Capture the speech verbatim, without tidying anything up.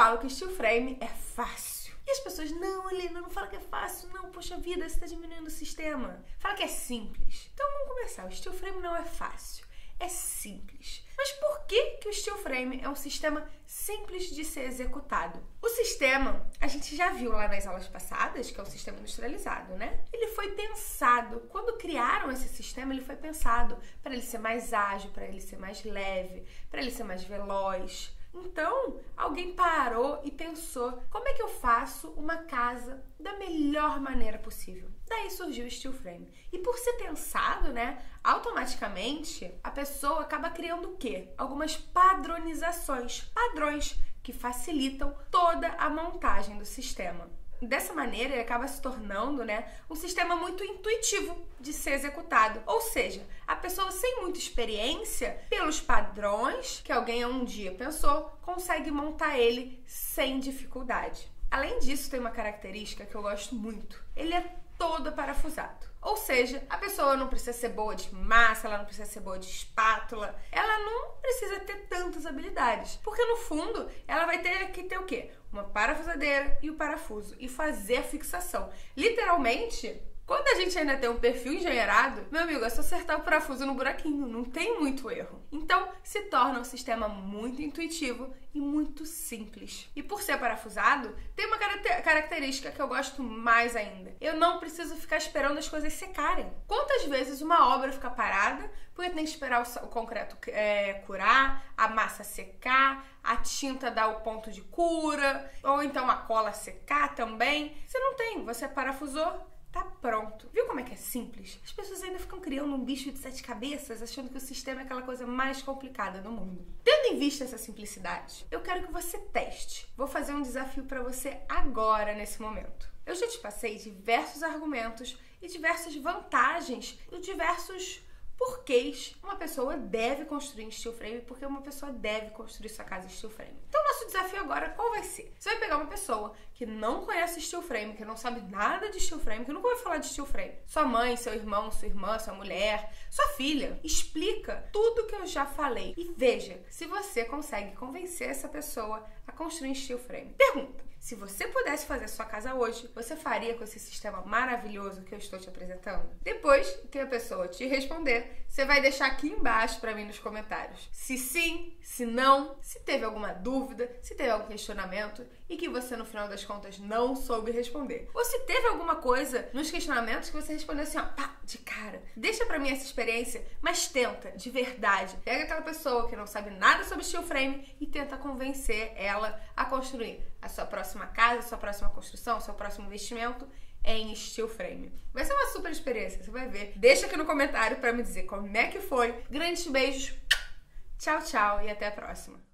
falo que steel frame é fácil. E as pessoas, não, Helena, não fala que é fácil, não, poxa vida, você tá diminuindo o sistema. Fala que é simples. Então vamos começar, o steel frame não é fácil, é simples. Mas por que que o steel frame é um sistema simples de ser executado? O sistema, a gente já viu lá nas aulas passadas, que é o sistema industrializado, né? Ele foi pensado, quando criaram esse sistema, ele foi pensado para ele ser mais ágil, para ele ser mais leve, para ele ser mais veloz. Então, alguém parou e pensou, como é que eu faço uma casa da melhor maneira possível? Daí surgiu o steel frame. E por ser pensado, né, automaticamente, a pessoa acaba criando o quê? Algumas padronizações, padrões que facilitam toda a montagem do sistema. Dessa maneira, ele acaba se tornando, né, um sistema muito intuitivo de ser executado. Ou seja, a pessoa sem muita experiência, pelos padrões que alguém um dia pensou, consegue montar ele sem dificuldade. Além disso, tem uma característica que eu gosto muito. Ele é todo parafusado. Ou seja, a pessoa não precisa ser boa de massa, ela não precisa ser boa de espátula, ela não precisa ter tantas habilidades. Porque no fundo, ela vai ter que ter o quê? Uma parafusadeira e o parafuso e fazer a fixação. Literalmente, quando a gente ainda tem um perfil engenheirado, meu amigo, é só acertar o parafuso no buraquinho, não tem muito erro. Então, se torna um sistema muito intuitivo e muito simples. E por ser parafusado, tem uma característica que eu gosto mais ainda. Eu não preciso ficar esperando as coisas secarem. Quantas vezes uma obra fica parada porque tem que esperar o concreto é, curar, a massa secar, a tinta dar o ponto de cura, ou então a cola secar também? Você não tem, você parafusou, tá pronto. Viu como é que é simples? As pessoas ainda ficam criando um bicho de sete cabeças, achando que o sistema é aquela coisa mais complicada do mundo. Tendo em vista essa simplicidade, eu quero que você teste. Vou fazer um desafio para você agora, nesse momento. Eu já te passei diversos argumentos e diversas vantagens e diversos porquês uma pessoa deve construir em steel frame, porque uma pessoa deve construir sua casa em steel frame. Então, nosso desafio agora, qual vai ser? Você vai pegar uma pessoa que não conhece steel frame, que não sabe nada de steel frame, que nunca vai falar de steel frame. Sua mãe, seu irmão, sua irmã, sua mulher, sua filha. Explica tudo que eu já falei e veja se você consegue convencer essa pessoa a construir em steel frame. Pergunta: se você pudesse fazer sua casa hoje, você faria com esse sistema maravilhoso que eu estou te apresentando? Depois que a pessoa te responder, você vai deixar aqui embaixo para mim nos comentários. Se sim, se não, se teve alguma dúvida, se teve algum questionamento e que você no final das contas não soube responder. Ou se teve alguma coisa nos questionamentos que você respondeu assim, ó, pá, de cara. Deixa pra mim essa experiência, mas tenta, de verdade. Pega aquela pessoa que não sabe nada sobre steel frame e tenta convencer ela a construir a sua próxima casa, a sua próxima construção, o seu próximo investimento em steel frame. Vai ser uma super experiência, você vai ver. Deixa aqui no comentário pra me dizer como é que foi. Grandes beijos, tchau, tchau e até a próxima.